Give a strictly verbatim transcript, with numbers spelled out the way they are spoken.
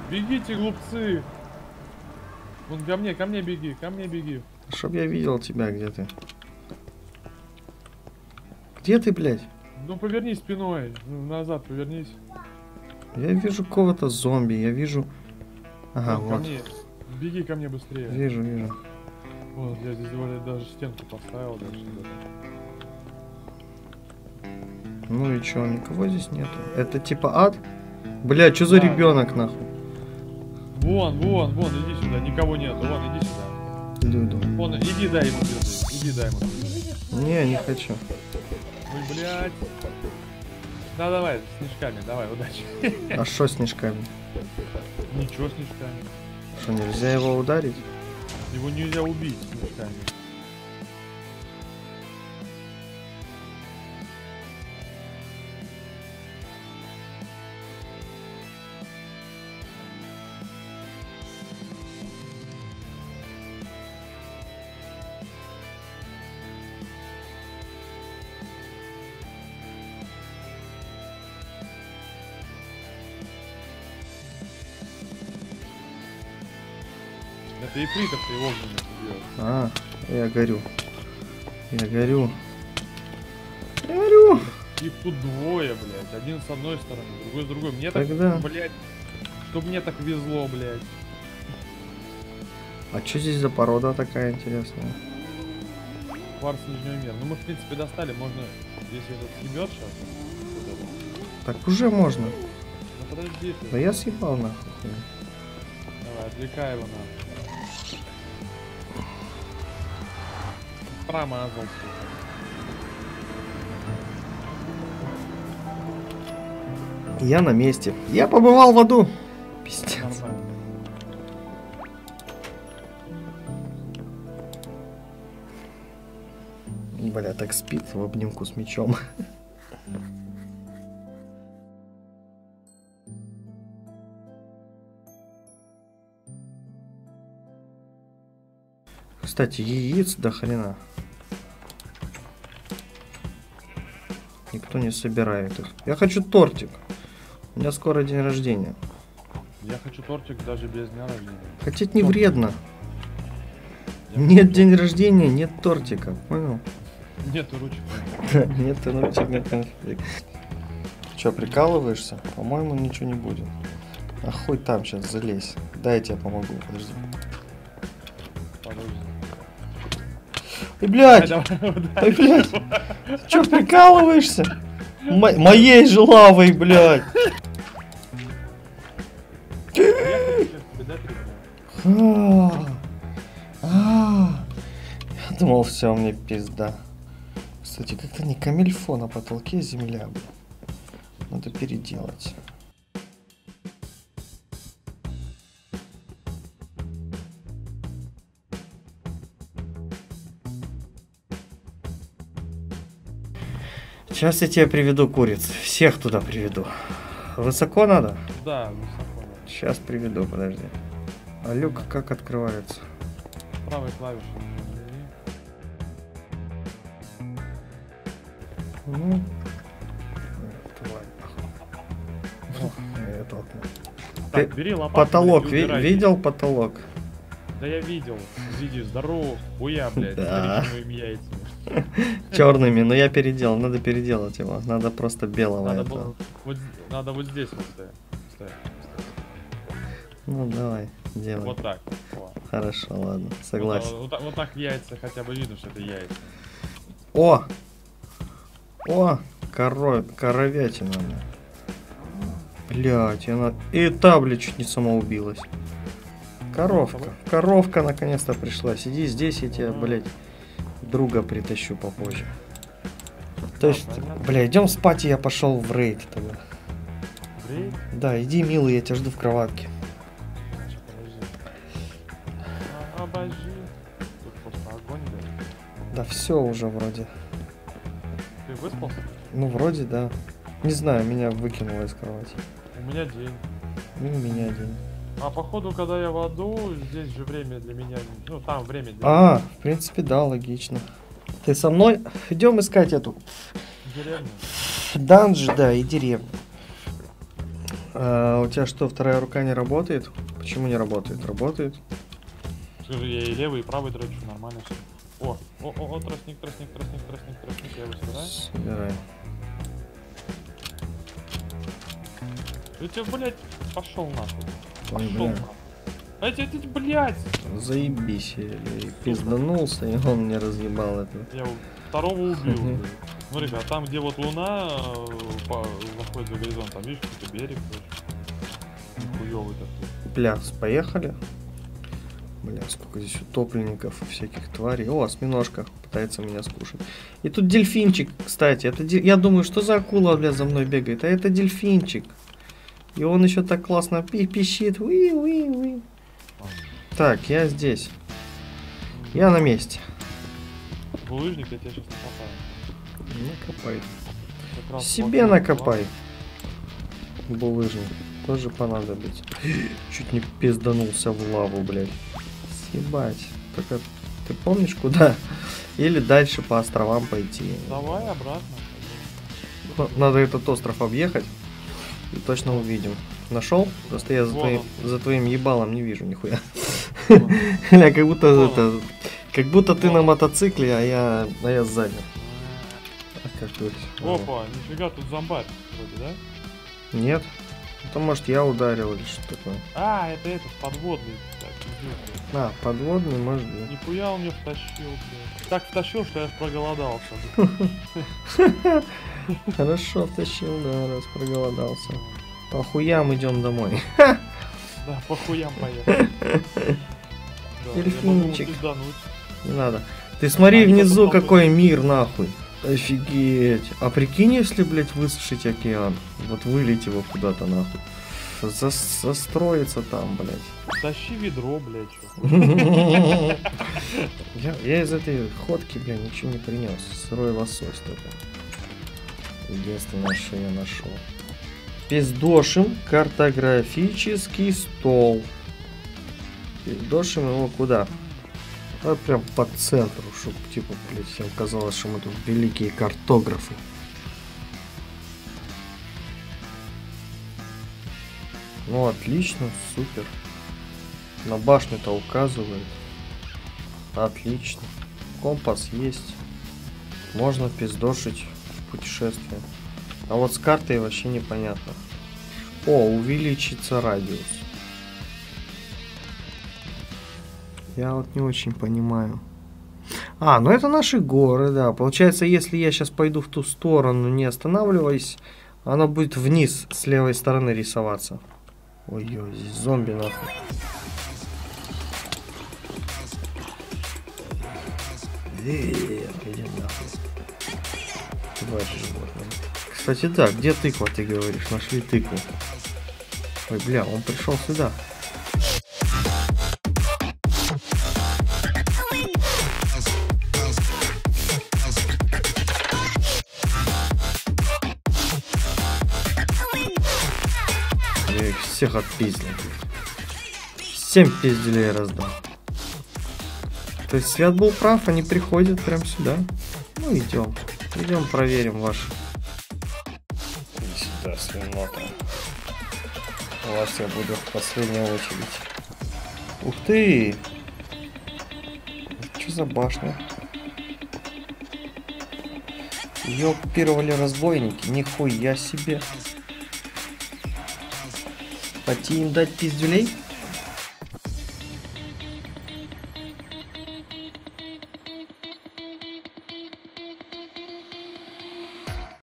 Бегите, глупцы! Вон ко мне, ко мне беги, ко мне беги. Чтоб я видел тебя, где ты. Где ты, блядь? Ну повернись спиной, назад повернись. Я вижу кого-то зомби, я вижу... Ага, Вон, ко вот. мне. Беги ко мне быстрее. Вижу, вижу. Вот, я здесь говорю, даже стенку поставил. Даже сюда. Ну и чё, никого здесь нету? Это типа ад? Бля, что за Да. ребенок нахуй? Вон, вон, вон, иди сюда, никого нету, вон, иди сюда. Иду, иду. Вон, иди дай ему звезды, иди дай ему. Не, не хочу. Ой, блядь. Да, давай, снежками, давай, удачи. А что снежками? Ничего снежками. Что, нельзя его ударить? Его нельзя убить снежками. Это ифритов ты огненных убьешь. А, я горю. Я горю. Я горю. Их тут двое, блядь. Один с одной стороны, другой с другой. Мне Тогда- так, блядь, чтоб мне так везло, блядь. А что здесь за порода такая интересная? Кварц нижнего мира. Ну мы в принципе достали, можно здесь этот съебет сейчас. Вот это. Так уже можно. Ну подожди ты. Да я съебал нахуй. Давай, отвлекай его на. Промазал, сука. Я на месте. Я побывал в аду. Пиздец. Нормально. Бля, так спит в обнимку с мечом. Кстати, яиц до хрена. Никто не собирает их. Я хочу тортик. У меня скоро день рождения. Я хочу тортик даже без дня рождения. Хотеть не вредно. Я Нет хочу день рождения, нет тортика. Понял? тортик. Нету ручек. Нет ручек, нет конфликта. Че, прикалываешься? По-моему, ничего не будет. А хуй там сейчас залезь. Дай я тебе помогу, подожди. Подожди. Эй, блядь! Давай, давай, Эй, блядь! Ты че, прикалываешься? Мо- моей же лавой, блядь! Я хочу сейчас тебе дать ребят. А, а. Я думал, все, мне пизда. Кстати, как-то не камильфо на потолке земля, блин. Надо переделать. Сейчас я тебе приведу куриц. Всех туда приведу. Высоко надо? Да, высоко. Сейчас приведу, подожди. А люк как открывается? Правой клавишей. Ну, тварь, нахуй. О, это окно. Так, Ты бери лопату. Потолок, блядь, и ви- убирай. видел потолок? Да я видел. Видишь, здорово. Хуя, блядь, Да. с коричневыми яйцами. Черными, но я переделал, надо переделать его. Надо просто белого Надо этого. было, вот, надо вот здесь вот ставить. Ставить, ставить. Ну давай, делай. Вот так. О. Хорошо, ладно, Вот, согласен. так- вот, так- вот так яйца хотя бы видно, что это яйца. О! О! Коро... Коровятина. Блять, она... И та, блядь, чуть не самоубилась. Коровка. Коровка наконец-то пришла. Сиди здесь, я тебя, блядь, друга притащу попозже. То есть, бля, идем спать, и я пошел в рейд тогда. Брей? Да, иди, милый, я тебя жду в кроватке. Значит, подожди. А, обожди. Тут просто огонь, блядь. Да все уже вроде. Ты выспался? Ну, вроде, да. Не знаю, меня выкинуло из кровати. У меня день. Ну, у меня день. А походу, когда я в аду, здесь же время для меня. Ну, там время для А, в принципе, да, логично. Ты со мной? Идем искать эту деревни. данжи, да, и деревню. А, у тебя что, вторая рука не работает? Почему не работает? Работает. Скажи, я и левый, и правый дрочу, нормально все. О, о, о, о, тростник, тростник, тростник, тростник, тростник, я его собираю. Собирай. Я тебе, блядь, пошел нахуй. Ой, Пошел бля. нахуй. А тебе, ты, блядь! Заебись, я и пизданулся, и он мне разъебал это. Я второго убил. блядь. Смотри-ка, а там, где вот луна э, по, заходит за горизонт, там видишь, какой-то берег, короче. Хуёвый такой. Бля, поехали. Бля, сколько здесь утопленников и всяких тварей. О, осьминожка пытается меня скушать. И тут дельфинчик, кстати. Это де... Я думаю, что за акула, бля, за мной бегает. А это дельфинчик. И он еще так классно пи пищит. Уи -уи -уи. Так, я здесь. Я на месте. Булыжник я тебя сейчас накопаю. Накопай. Как раз Себе вот, накопай. Булыжник. Тоже понадобится. Чуть не пизданулся в лаву, блядь. Съебать. Только ты помнишь куда? Или дальше по островам пойти. Давай обратно. Ну, надо этот остров объехать. И точно увидим. Нашел? Просто я за Вон твоим, он. за твоим ебалом не вижу нихуя. Вон. Ля, как будто Вон это. Как будто ты Вон. на мотоцикле, а я, а я сзади. А как тут? Опа, нифига, тут зомбарь вроде, да? Нет? Это может я ударил или что такое. А, это этот, подводный. Так, пиздец, блядь. А, подводный, может быть. Нихуя он мне втащил, блядь. Так втащил, что я аж проголодался. Хорошо втащил, да, раз проголодался. По хуям идем домой. Да, по хуям поехали. Да, Дельфинчик. я могу пиздануть. Не надо. Ты смотри А, не внизу, потом какой мир, нахуй. Офигеть. А прикинь, если, блядь, высушить океан. Вот вылить его куда-то, нахуй. Зас- Застроиться там, блядь. Тащи ведро, блядь. чё. Я, я из этой ходки, бля, ничего не принес. Сырой лосось только. Единственное, что я нашел. Пиздошим картографический стол. Пиздошим его куда? А прям по центру, чтобы типа, блядь, всем казалось, что мы тут великие картографы. Ну отлично, супер. На башню-то указывает. Отлично. Компас есть. Можно пиздошить в путешествие. А вот с картой вообще непонятно. О, увеличится радиус. Я вот не очень понимаю. А, ну это наши горы, да. Получается, если я сейчас пойду в ту сторону, не останавливаясь, она будет вниз с левой стороны рисоваться. Ой-ой, здесь зомби нахуй. Иди нахуй. Тварь животное. Кстати, да, где тыква, ты говоришь? Нашли тыкву. Ой, бля, он пришел сюда. Я их всех отпиздил. Семь пизделей раздал. То есть Свят был прав, они приходят прям сюда. Ну идем. Идем проверим ваш. Иди сюда, свинота. У вас я буду в последнюю очередь. Ух ты! Что за башня? Ее оккупировали разбойники. Нихуя себе. Пойти им дать пиздюлей?